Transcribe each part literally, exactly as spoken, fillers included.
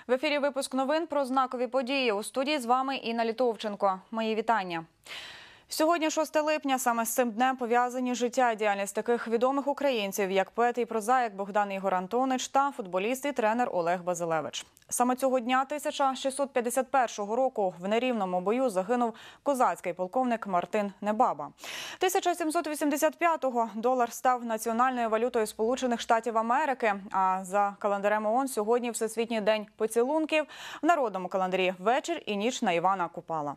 В ефірі випуск новин про знакові події. У студії з вами Інна Літовченко. Мої вітання. Сьогодні шосте липня. Саме з цим днем пов'язані життя і діяльність таких відомих українців, як поет і прозаїк Богдан Ігор Антонич та футболіст і тренер Олег Базилевич. Саме цього дня тисяча шістсот п'ятдесят першого року в нерівному бою загинув козацький полковник Мартин Небаба. тисяча сімсот вісімдесят п'ятого долар став національною валютою Сполучених Штатів Америки, а за календарем ООН сьогодні Всесвітній день поцілунків, в народному календарі вечір і ніч на Івана Купала.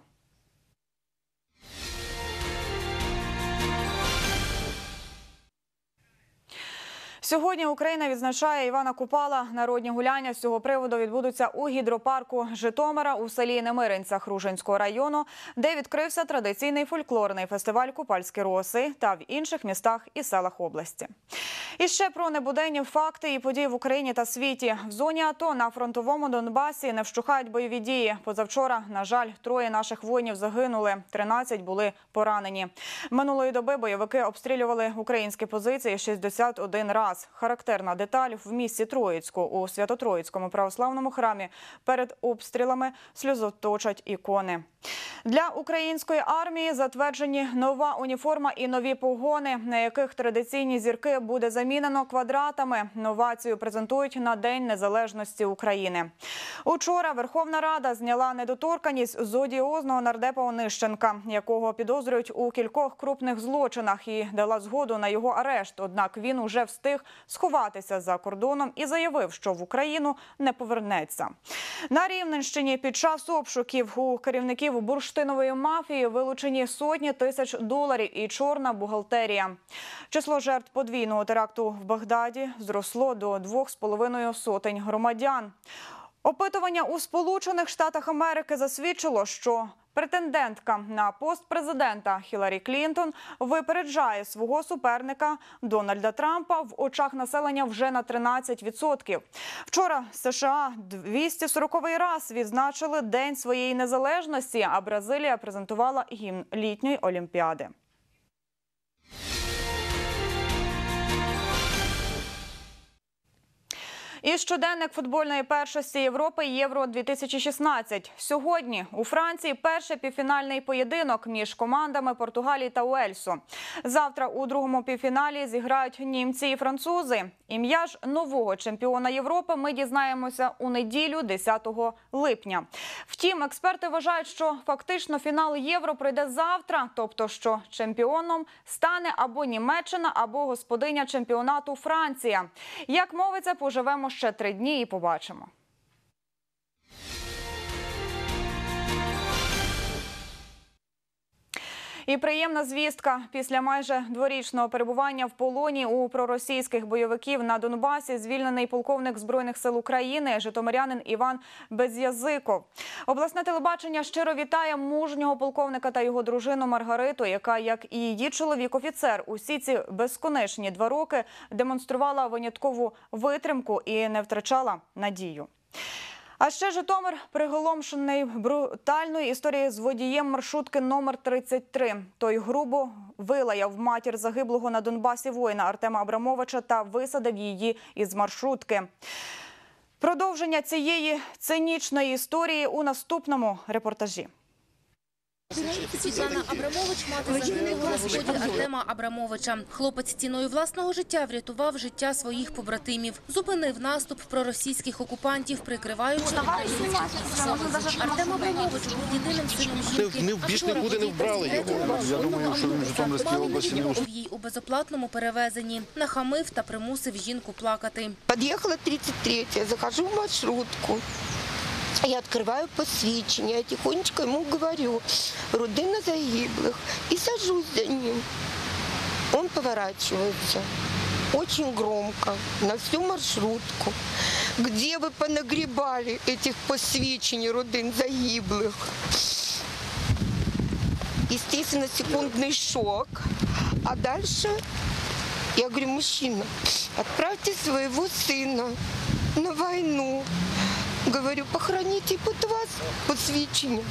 Сьогодні Україна відзначає Івана Купала. Народні гуляння з цього приводу відбудуться у гідропарку Житомира у селі Немиринця Хружинського району, де відкрився традиційний фольклорний фестиваль «Купальські роси» та в інших містах і селах області. І ще про небуденні факти і події в Україні та світі. В зоні АТО на фронтовому Донбасі не вщухають бойові дії. Позавчора, на жаль, троє наших воїнів загинули, тринадцять були поранені. Минулої доби бойовики обстрілювали українські позиції шістдесят один раз. Характерна деталь: в місті Троїцьку у Свято-Троїцькому православному храмі перед обстрілами сльозоточать ікони. Для української армії затверджені нова уніформа і нові погони, на яких традиційні зірки буде замінено квадратами. Новацію презентують на День Незалежності України. Учора Верховна Рада зняла недоторканність з одіозного нардепа Онищенка, якого підозрюють у кількох крупних злочинах, і дала згоду на його арешт. Однак він уже встиг сховатися за кордоном і заявив, що в Україну не повернеться. На Рівненщині під час обшуків у керівників бурштинової мафії вилучені сотні тисяч доларів і чорна бухгалтерія. Число жертв подвійного теракту в Багдаді зросло до двох з половиною сотень громадян. Опитування у Сполучених Штатах Америки засвідчило, що претендентка на пост президента Хіларі Клінтон випереджає свого суперника Дональда Трампа в очах населення вже на тринадцять відсотків. Вчора США двісті сороковий раз відзначили День своєї незалежності, а Бразилія презентувала гімн літньої Олімпіади. І щоденник футбольної першості Європи Євро дві тисячі шістнадцять. Сьогодні у Франції перший півфінальний поєдинок між командами Португалії та Уельсу. Завтра у другому півфіналі зіграють німці і французи. Ім'я ж нового чемпіона Європи ми дізнаємося у неділю десятого липня. Втім, експерти вважають, що фактично фінал Євро пройде завтра, тобто що чемпіоном стане або Німеччина, або господиня чемпіонату Франція. Як мовиться, поживемо ще три дні і побачимо. І приємна звістка. Після майже дворічного перебування в полоні у проросійських бойовиків на Донбасі звільнений полковник Збройних сил України, житомирянин Іван Без'язиков. Обласне телебачення щиро вітає мужнього полковника та його дружину Маргариту, яка, як і її чоловік-офіцер, усі ці безконечні два роки демонструвала виняткову витримку і не втрачала надію. А ще Житомир приголомшений брутальною історією з водієм маршрутки номер тридцять три. Той грубо вилаяв матір загиблого на Донбасі воїна Артема Абрамовича та висадив її із маршрутки. Продовження цієї цинічної історії у наступному репортажі. Світлана Абрамович – мати загиблого на сході Артема Абрамовича. Хлопець ціною власного життя врятував життя своїх побратимів. Зупинив наступ проросійських окупантів, прикриваючи українських військових. Артем Абрамович був єдиним сином жінки. Більш нікуди не вбрали його. Я думаю, що він в Житомирській області не був їй у безоплатному перевезенні. Нахамив та примусив жінку плакати. Під'їхала тридцять третя, захожу в маршрутку. Я открываю посвідчення, я тихонечко ему говорю: «Родина загиблых», и сажусь за ним. Он поворачивается очень громко на всю маршрутку. «Где вы понагребали этих посвідчень родин загиблых?» Естественно, секундный шок. А дальше я говорю: «Мужчина, отправьте своего сына на войну». Говорю: «Похороните под вас посвідчення».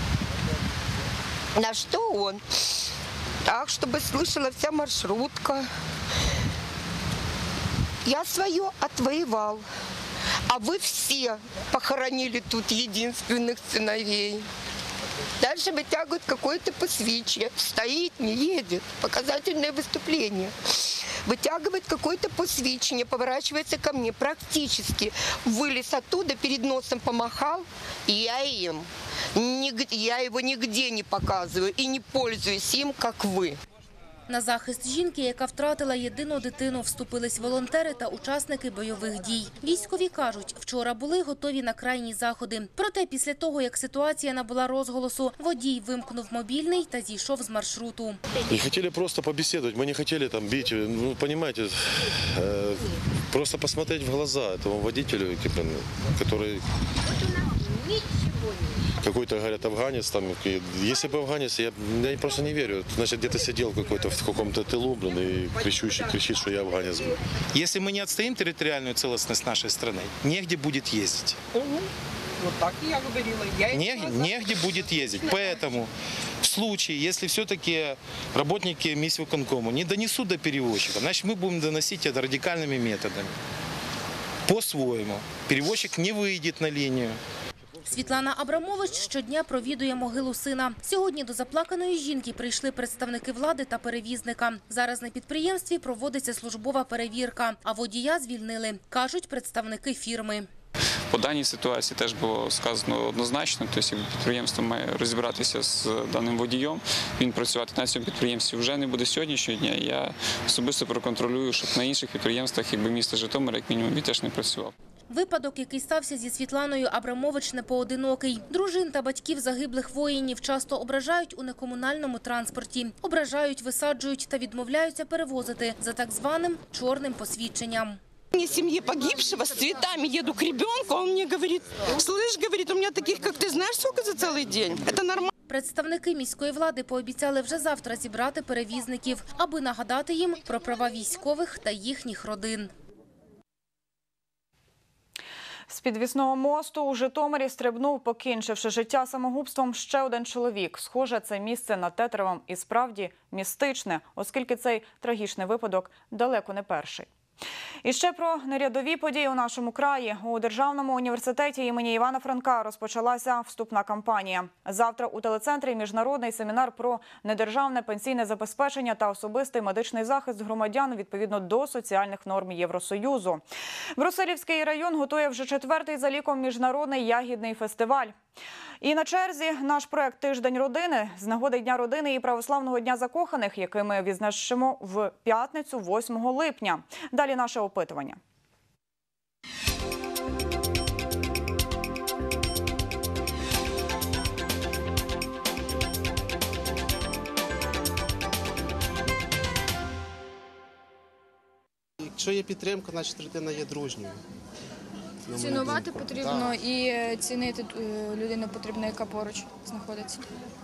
На что он? Так, чтобы слышала вся маршрутка. Я свое отвоевал. А вы все похоронили тут единственных сыновей. Дальше вытягивают какое-то посвящение. Стоит, не едет. Показательное выступление. Вытягивает какое-то посвящение, поворачивается ко мне. Практически вылез оттуда, перед носом помахал. И я им. Нигде, я его нигде не показываю и не пользуюсь им, как вы. На захист жінки, яка втратила єдину дитину, вступились волонтери та учасники бойових дій. Військові кажуть, вчора були готові на крайні заходи. Проте після того, як ситуація набула розголосу, водій вимкнув мобільний та зійшов з маршруту. И хотели просто побеседовать, мы не хотели там бить, ну, понимаете, э, просто посмотреть в глаза этому водителю, который какой-то, говорят, афганец там. Если бы афганец, я, я просто не верю. Значит, где-то сидел какой-то в каком-то тылу, блин, и кричущий, кричит, что я афганец. Если мы не отстоим территориальную целостность нашей страны, негде будет ездить. Вот так и я говорила. Я Не, негде будет ездить. Поэтому в случае, если все-таки работники миссвыконкому не донесут до перевозчика, значит, мы будем доносить это радикальными методами. По-своему. Перевозчик не выйдет на линию. Світлана Абрамович щодня провідує могилу сина. Сьогодні до заплаканої жінки прийшли представники влади та перевізника. Зараз на підприємстві проводиться службова перевірка, а водія звільнили, кажуть представники фірми. По даній ситуації теж було сказано однозначно, тобто підприємство має розібратися з даним водієм, він працювати на цьому підприємстві вже не буде сьогоднішнього дня. Я особисто проконтролюю, щоб на інших підприємствах, якби міста Житомир, як мінімум, він теж не працював. Випадок, який стався зі Світланою Абрамович, не поодинокий. Дружин та батьків загиблих воїнів часто ображають у некомунальному транспорті. Ображають, висаджують та відмовляються перевозити за так званим чорним посвідченням. не семьи погибшего с цветами еду к ребенку, он мне говорит, слышь, говорит, у меня таких, как ты, знаешь, сколько за целый день? Это нормально. Представники міської влади пообіцяли вже завтра зібрати перевізників, аби нагадати їм про права військових та їхніх родин. З підвісного мосту у Житомирі стрибнув, покінчивши життя самогубством, ще один чоловік. Схоже, це місце над Тетеревом і справді містичне, оскільки цей трагічний випадок далеко не перший. І ще про нерядові події у нашому краї. У Державному університеті імені Івана Франка розпочалася вступна кампанія. Завтра у телецентрі міжнародний семінар про недержавне пенсійне забезпечення та особистий медичний захист громадян відповідно до соціальних норм Євросоюзу. Брусилівський район готує вже четвертий за ліком міжнародний ягідний фестиваль. І на черзі наш проект «Тиждень родини» з нагоди Дня родини і Православного дня закоханих, який ми відзначимо в п'ятницю восьмого липня. Далі наше опитування. Якщо є підтримка, значить родина є дружньою. Цінувати потрібно і цінити людину потрібно, яка поруч знаходиться.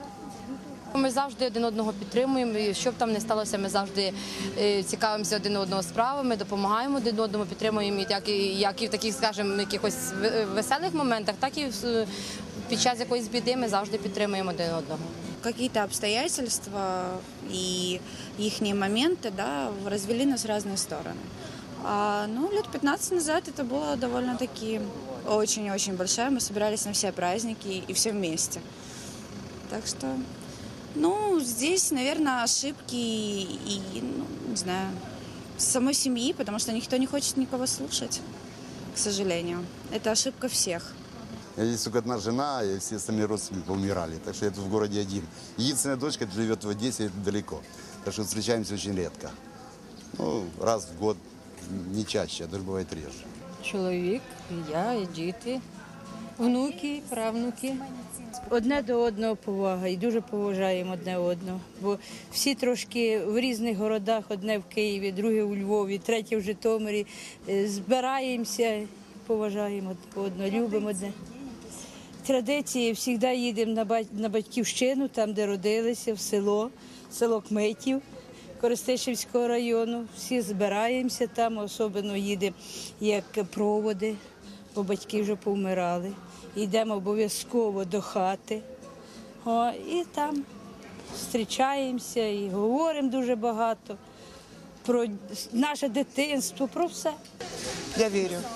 Ми завжди один одного підтримуємо, і що б там не сталося, ми завжди цікавимося один одного справами, допомагаємо один одному, підтримуємо як і, як і в таких, скажімо, якихось веселих моментах, так і під час якоїсь біди ми завжди підтримуємо один одного. Какие-то обстоятельства и их моменты, да, развели нас в разные стороны. А, ну, лет пятнадцать назад это было довольно-таки очень-очень большое. Мы собирались на все праздники и все вместе. Так что, ну, здесь, наверное, ошибки и, ну, не знаю, самой семьи, потому что никто не хочет никого слушать, к сожалению. Это ошибка всех. У меня здесь только одна жена, и все остальные родственники поумирали. Так что я тут в городе один. Единственная дочка живет в Одессе, это далеко. Так что встречаемся очень редко. Ну, раз в год, не чаще, а даже бывает реже. Чоловік, я, і діти, внуки, правнуки. Одне до одного повага і дуже поважаємо одне одного. Бо всі трошки в різних городах, одне в Києві, друге у Львові, третє в Житомирі. Збираємося, поважаємо одне одного, любимо одне. Традиції завжди їдемо на батьківщину, там, де родилися, в село, село Кмитів Коростишівського району. Всі збираємося там, особливо їдемо як проводи, бо батьки вже повмирали. Йдемо обов'язково до хати. О, і там зустрічаємося і говоримо дуже багато про наше дитинство, про все. Я верю.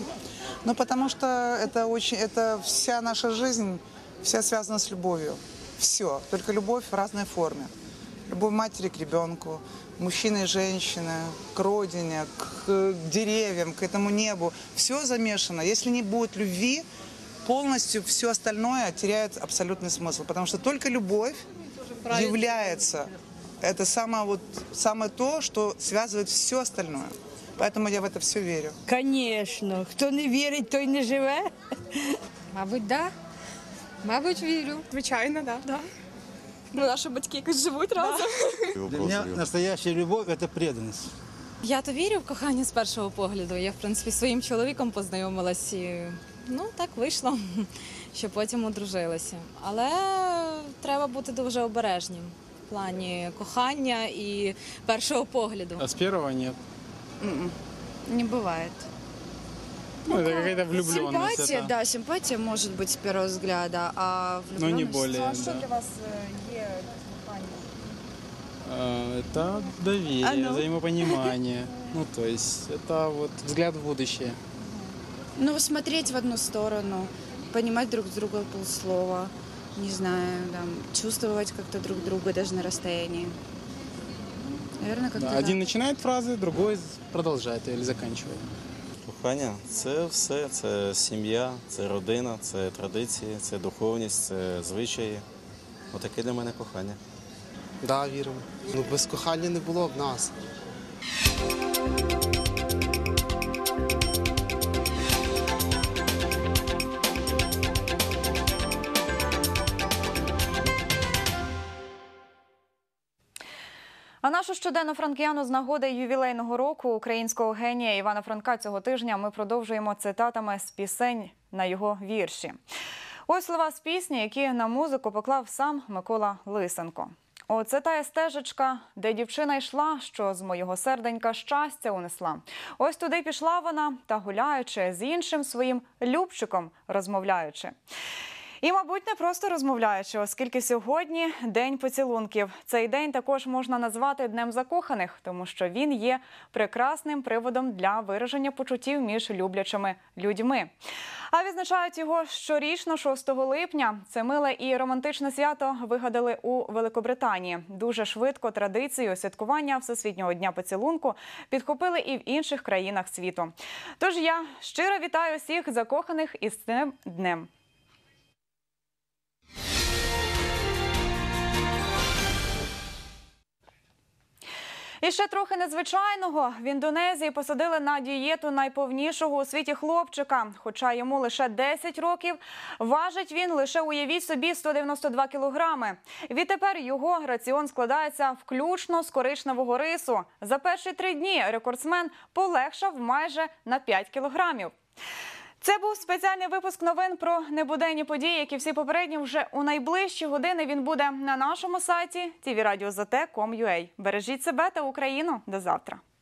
Ну, потому что это очень, это вся наша жизнь, вся связана с любовью. Все, только любовь в разной форме. Любовь матери к ребенку, мужчины и женщины, к родине, к деревьям, к этому небу. Все замешано. Если не будет любви, полностью все остальное теряет абсолютный смысл. Потому что только любовь является, это самое, вот, самое то, что связывает все остальное. Поэтому я в это все верю. Звісно, хто не вірить, той не живе. Мабуть, да. Мабуть, вірю. Звичайно, да. да. Ну, наші батьки якось живуть разом. Для мене настояща любов – це преданність. Я то вірю в кохання з першого погляду. Я, в принципі, зі своїм чоловіком познайомилась і, ну, так вийшло, що потім одружилася. Але треба бути дуже обережним в плані кохання і першого погляду. А з першого – ні. Не бывает. Ну, это какая-то влюбленность. Симпатия, это. да, симпатия может быть с первого взгляда, а Но влюбленность... не более, А що да. для вас е, є кохання? А, Это доверие, А ну? взаимопонимание. Ну, то есть, это вот взгляд в будущее. Ну, смотреть в одну сторону, понимать друг друга полслова, не знаю, там, чувствовать как-то друг друга даже на расстоянии. Наверное, как-то Да, так. один начинает фразы, другой продолжает или заканчивает. Кохання – це все, це сім'я, це родина, це традиції, це духовність, це звичаї. Отаке для мене кохання. Да, віримо. Ну, без кохання не було б нас. А нашу щоденну франкіяну з нагоди ювілейного року українського генія Івана Франка цього тижня ми продовжуємо цитатами з пісень на його вірші. Ось слова з пісні, які на музику поклав сам Микола Лисенко. Оце та стежечка, де дівчина йшла, що з моєго серденька щастя унесла. Ось туди пішла вона, та гуляючи, з іншим своїм любчиком розмовляючи. І, мабуть, не просто розмовляючи, оскільки сьогодні День поцілунків. Цей день також можна назвати Днем закоханих, тому що він є прекрасним приводом для вираження почуттів між люблячими людьми. А відзначають його щорічно шостого липня. Це миле і романтичне свято вигадали у Великобританії. Дуже швидко традицію святкування Всесвітнього дня поцілунку підхопили і в інших країнах світу. Тож я щиро вітаю всіх закоханих із цим днем. І ще трохи незвичайного. В Індонезії посадили на дієту найповнішого у світі хлопчика. Хоча йому лише десять років, важить він лише, уявіть собі, сто дев'яносто два кілограми. Відтепер його раціон складається включно з коричневого рису. За перші три дні рекордсмен полегшав майже на п'ять кілограмів. Це був спеціальний випуск новин про небуденні події, які всі попередні вже у найближчі години він буде на нашому сайті ті ві радіо за те крапка ком крапка ю а. Бережіть себе та Україну. До завтра.